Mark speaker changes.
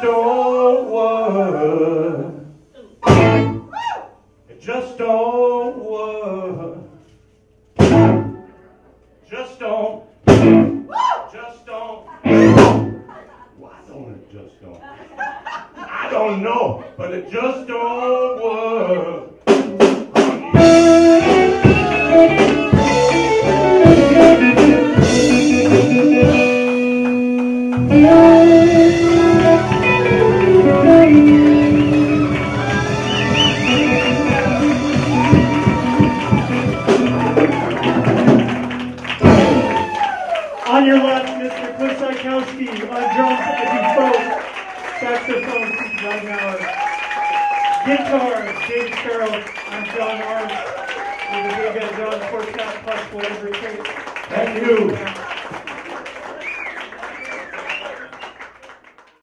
Speaker 1: don't work. It just don't work. Just don't. Just don't. Why don't it just don't? I don't know, but it just don't work.
Speaker 2: On your left, Mr. Cliff Sikowski. On drums, Eddie Folk. Saxophone, John Howard. Guitar, James Farrell. I'm John Arms. With the big John Forsyth plus whatever it takes.
Speaker 1: Thank you.